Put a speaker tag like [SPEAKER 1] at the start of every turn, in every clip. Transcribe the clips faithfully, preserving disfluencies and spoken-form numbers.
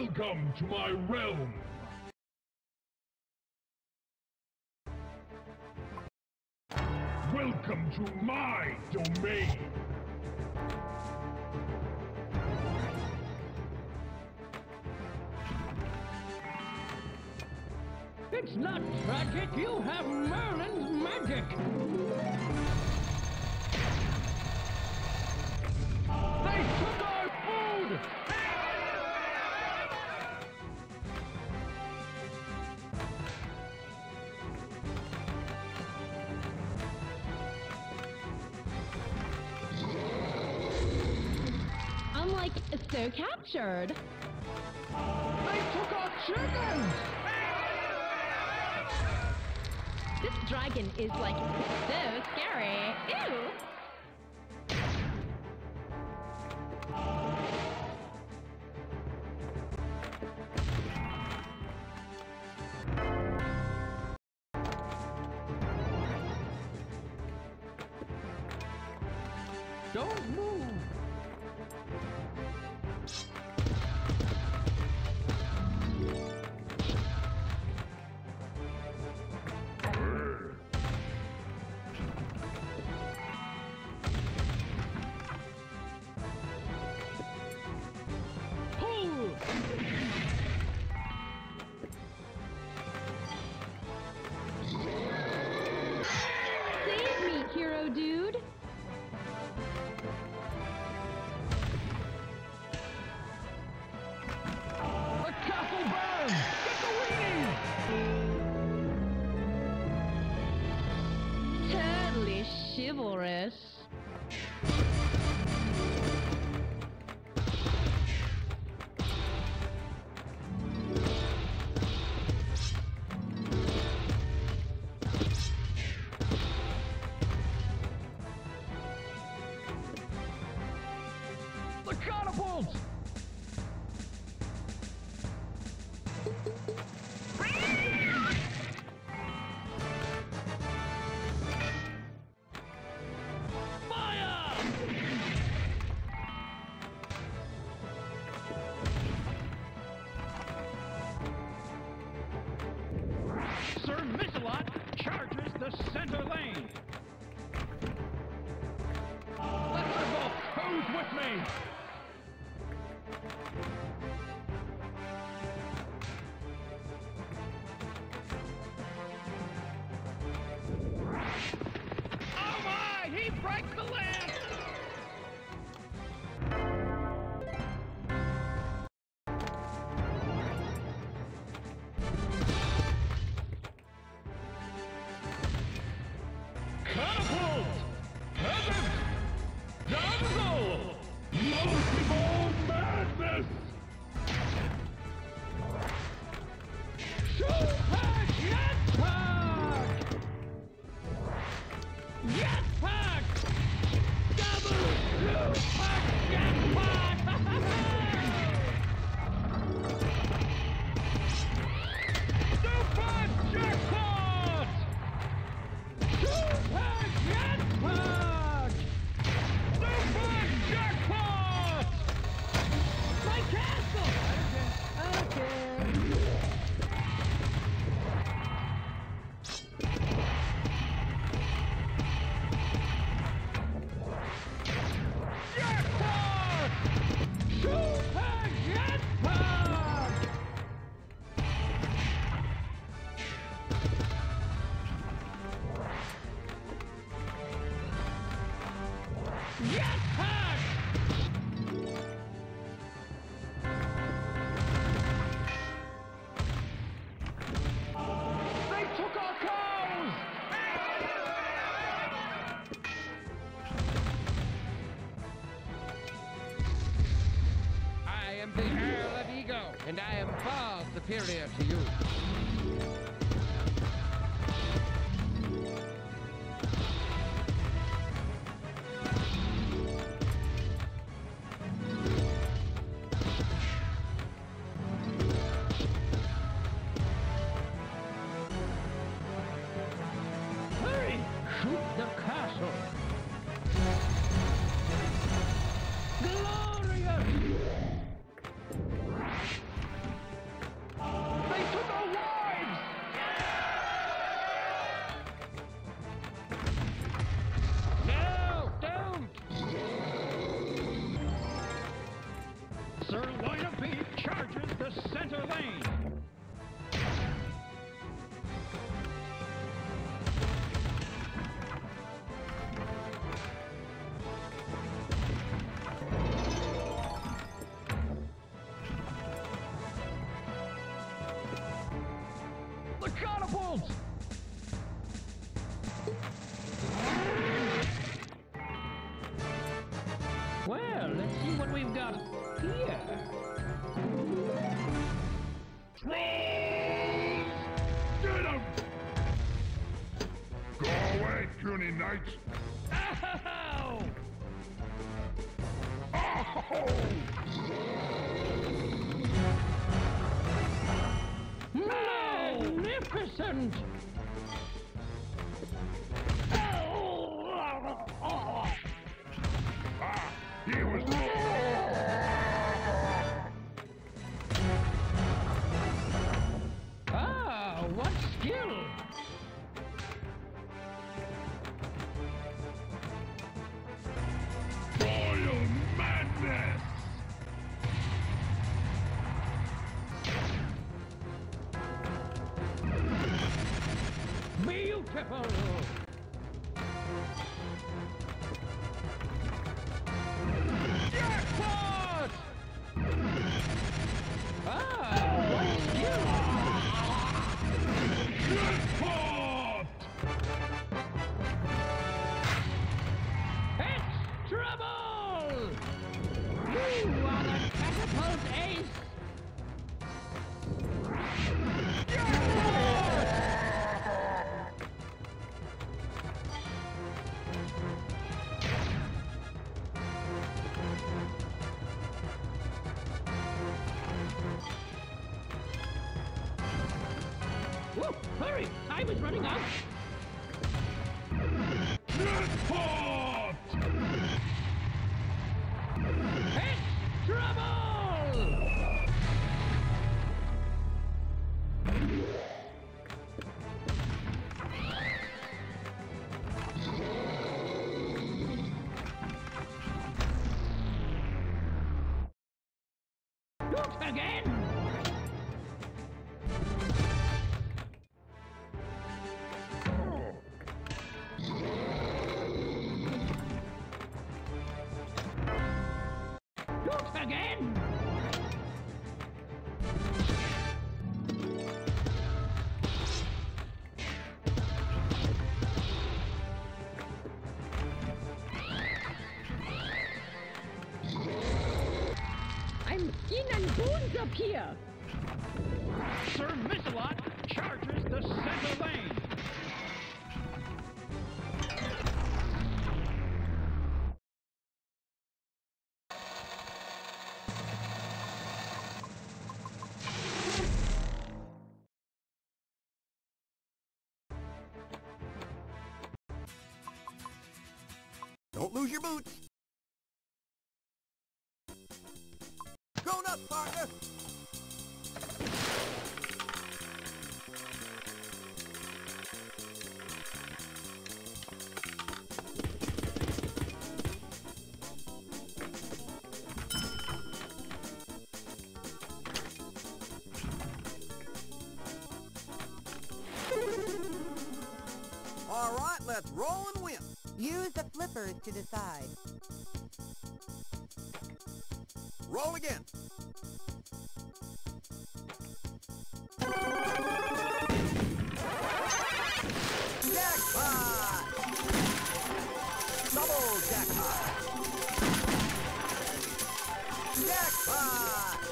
[SPEAKER 1] Welcome to my realm! Welcome to my domain!
[SPEAKER 2] It's not tragic, you have Merlin's magic! They took our food!
[SPEAKER 3] I'm like, so captured.
[SPEAKER 2] They took our chickens!
[SPEAKER 3] This dragon is like, so scary. Ew!
[SPEAKER 2] Don't move! Pull!
[SPEAKER 3] Save me, hero dude!
[SPEAKER 2] The castle burns! Get the weenies!
[SPEAKER 3] Totally chivalrous.
[SPEAKER 2] The catapults! Fire! Sir Mix-a-Lot charges the center lane. Thunderbolt, who's with me? Oh my! He breaks the lance! Catapult! Peasant! Damsel!
[SPEAKER 1] Multiple madness!
[SPEAKER 2] Jetpack! Jetpack! Jetpack! Double Jetpack! Jetpack! Super Jackpot! Super Jetpack! Super Jackpot! My castle! Okay. Jackpot! Super Jetpack! Jetpack! They took our cows!
[SPEAKER 4] I am the Earl of Ego, and I am far superior to you.
[SPEAKER 2] Hurry! Shoot the castle! Glorious! Well, let's see what we've got here.
[SPEAKER 1] Trolls! Get him! Go away, puny knights!
[SPEAKER 2] Ow!
[SPEAKER 1] Oh!
[SPEAKER 2] Magnificent!
[SPEAKER 1] Ah, he was
[SPEAKER 2] Ah, what skill!
[SPEAKER 1] royal madness!
[SPEAKER 2] Beautiful! Jackpot! Ah, what skill!
[SPEAKER 1] Jackpot!
[SPEAKER 2] Extra ball! You are the catapult ace! Whoa, hurry! Time is running out!
[SPEAKER 1] Jackpot!
[SPEAKER 2] Extra ball! Look again! Look again! I'm skin and bones up here!
[SPEAKER 5] Sir Mix-a-Lot charges the center lane.
[SPEAKER 6] Don't lose your boots. Grown up, partner. All right, let's roll and win.
[SPEAKER 7] Use the flippers to decide.
[SPEAKER 6] Roll again. Jackpot! Double jackpot! Jackpot!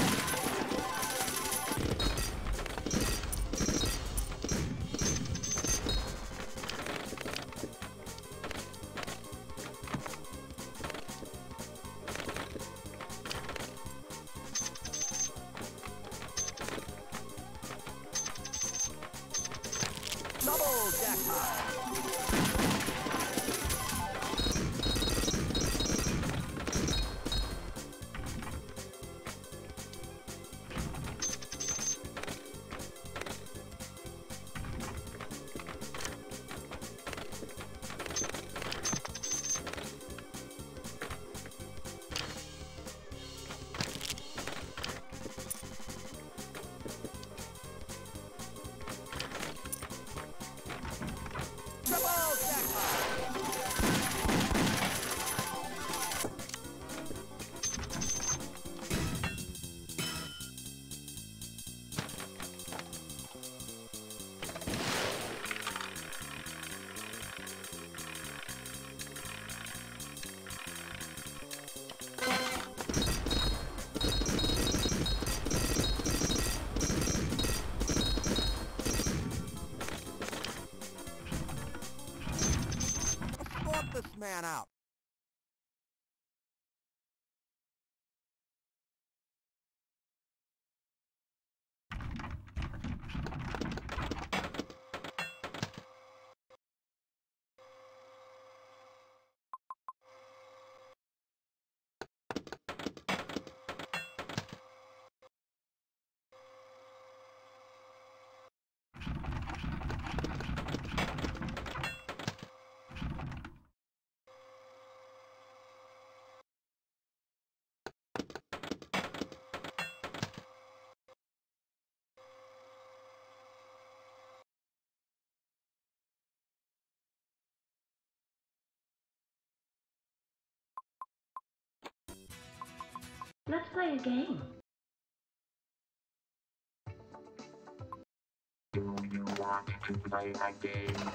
[SPEAKER 6] Double jackpot! Help this man out.
[SPEAKER 8] Let's play a game.
[SPEAKER 9] Do you want to play a game?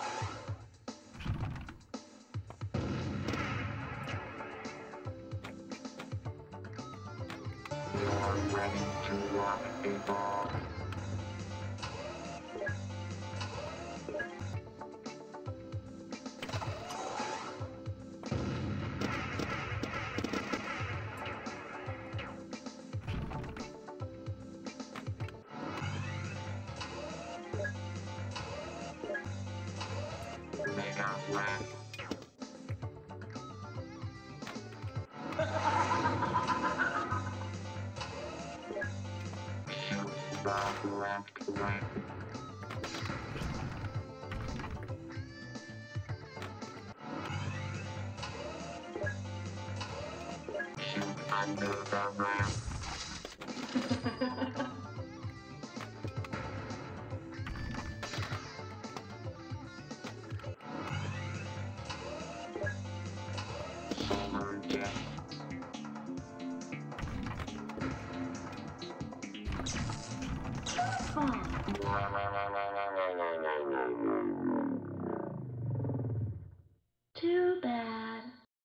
[SPEAKER 9] You're ready to rock a ball. Mega Rack. Shoot the left rank. Shoot under the ramp. Solar jet.
[SPEAKER 8] Oh, too bad.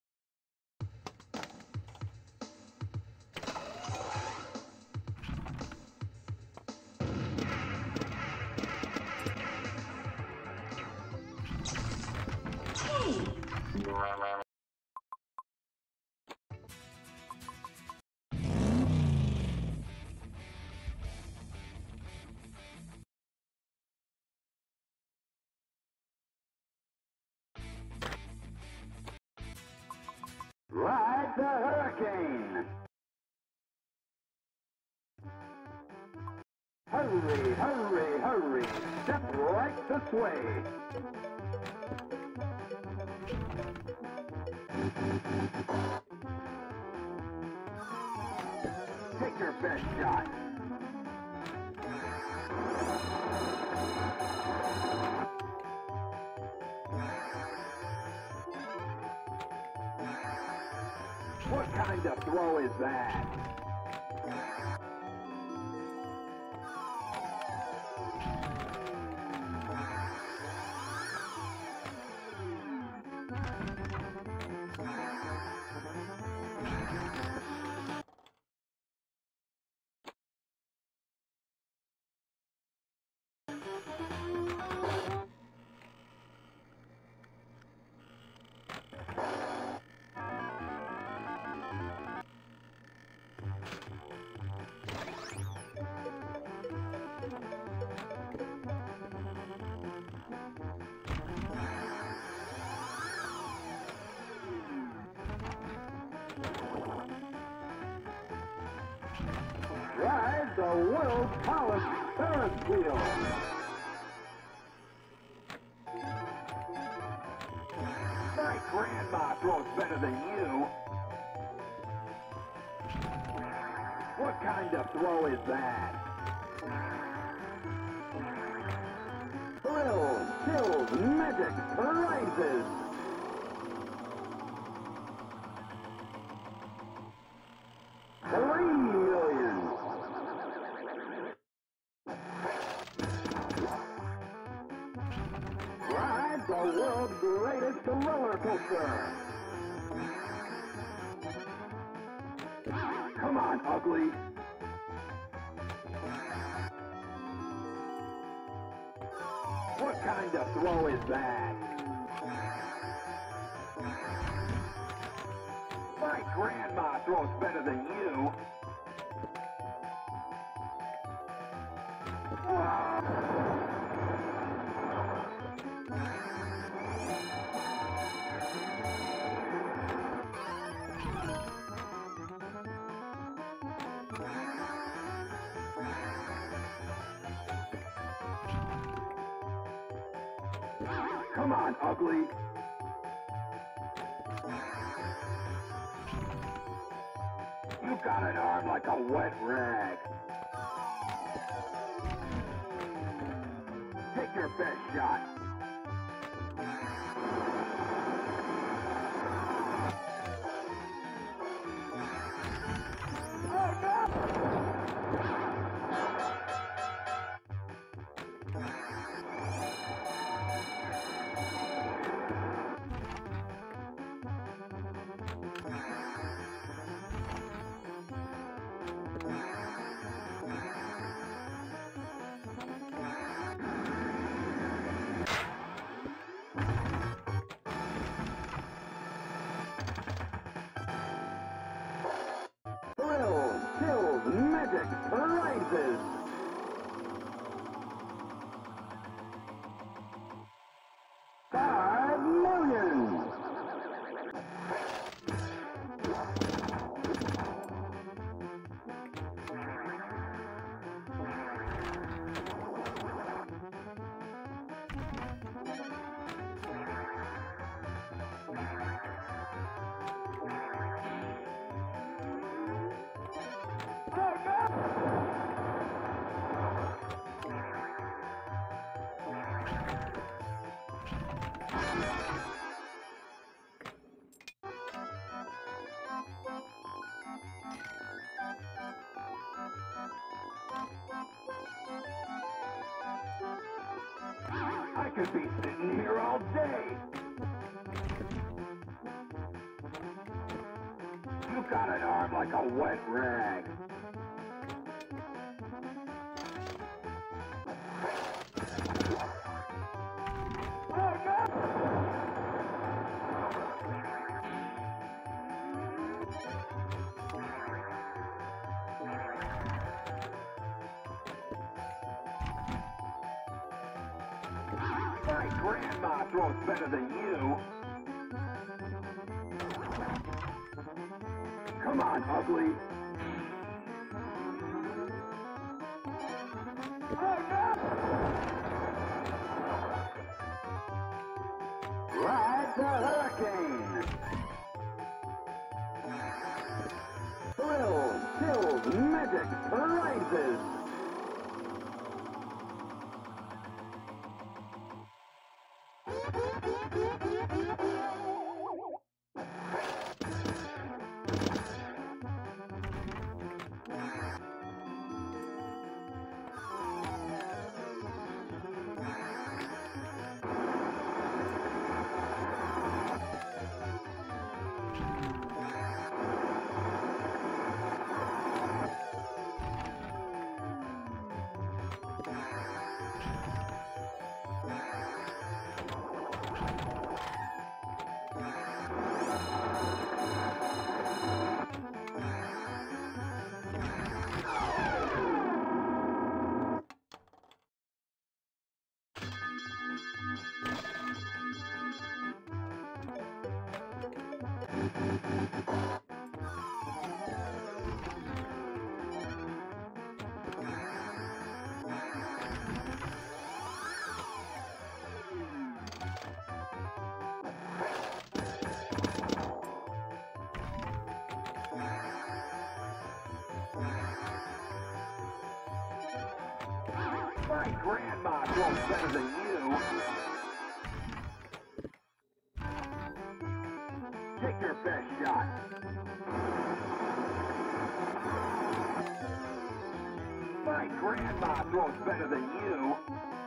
[SPEAKER 8] Hey!
[SPEAKER 5] Ride the hurricane! Hurry, hurry, hurry! Step right this way! Take your best shot! What kind of throw is that? Ride the world's tallest Ferris wheel! My grandma throws better than you! What kind of throw is that? Thrills, chills, magic, prizes! Three million! Ride the world's greatest roller coaster! Come on, ugly! What kind of throw is that? throws better than you. Come on, ugly. You got an arm like a wet rag. Take your best shot. Oh no! Thrills, chills, magic, rises. Five million. I could be sitting here all day. You got an arm like a wet rag. Oh no! My grandma throws better than you. Come on, ugly. Oh no! Ride the hurricane. Thrills, chills, magic, rises. My grandma throws better than you. Take your best shot. My grandma throws better than you.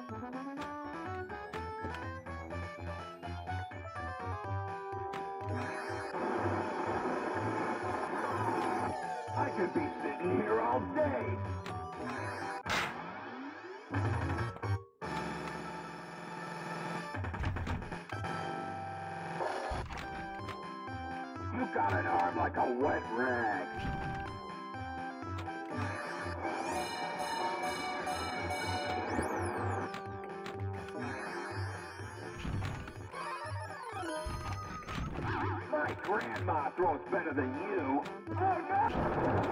[SPEAKER 5] I could be sitting here all day. You got an arm like a wet rag. My grandma throws better than you. Oh no!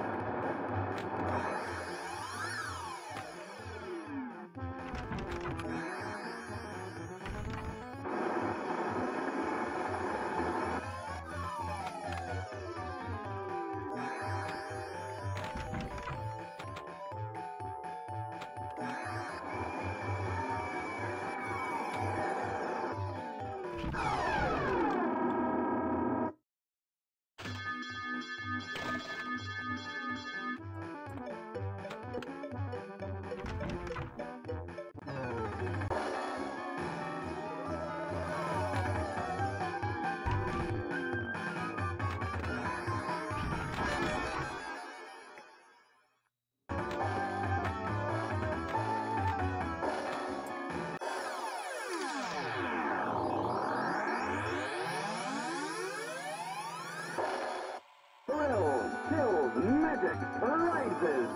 [SPEAKER 5] Thrills, chills, magic, rises.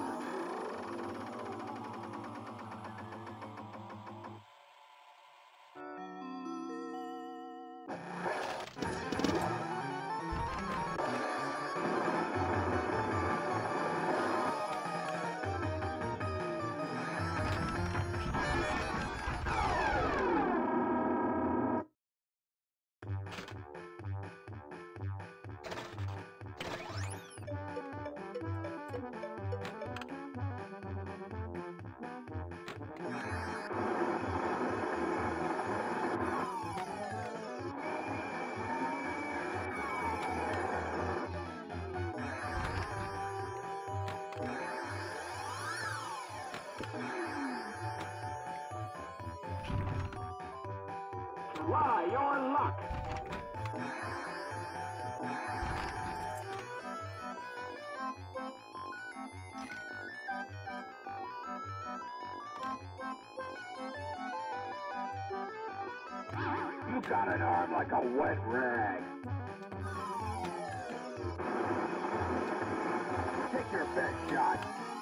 [SPEAKER 5] Try your luck. You got an arm like a wet rag. Take your best shot.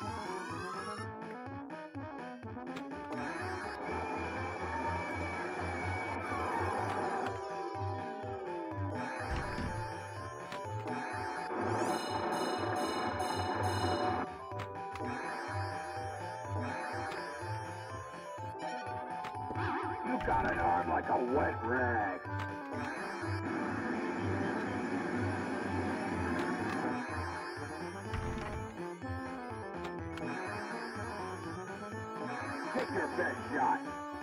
[SPEAKER 5] You got an arm like a wet rag. Take your best shot.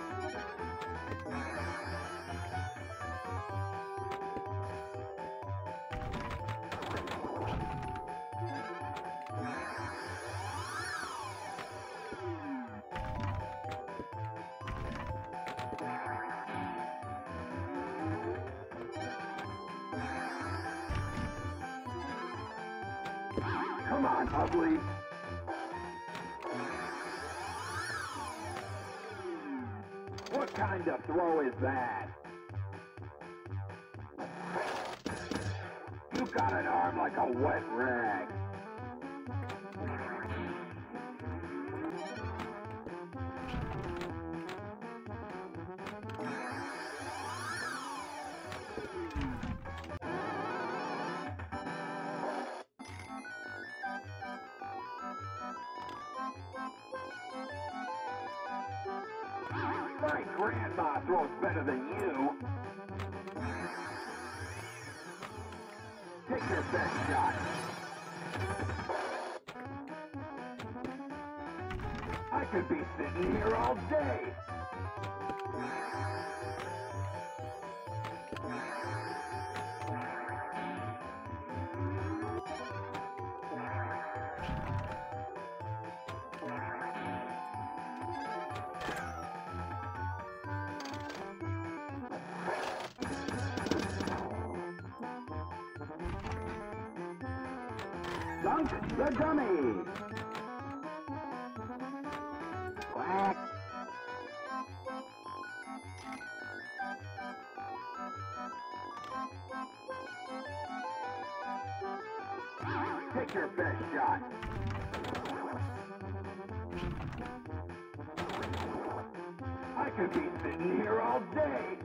[SPEAKER 5] Come on, ugly. What kind of throw is that? You got an arm like a wet rag. My grandma throws better than you. Take your best shot. I could be sitting here all day. Dunk the dummy. Quack. Take your best shot. I could be sitting here all day.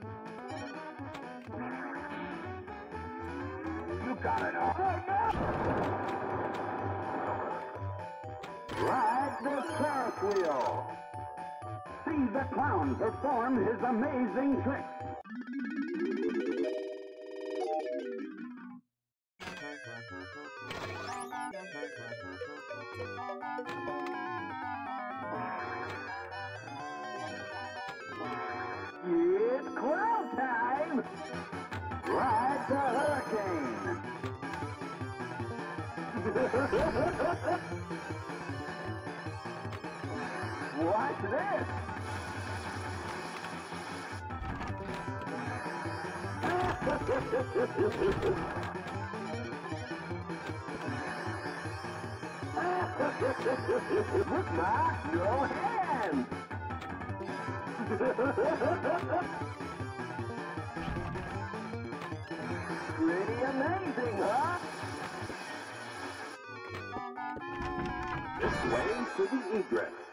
[SPEAKER 5] You got it all. Oh, no! Ride the Ferris wheel. See the clown perform his amazing tricks. It's clown time! Ride the hurricane! Watch this! Look, Ma, no hands! Pretty amazing, huh? This way to the egress.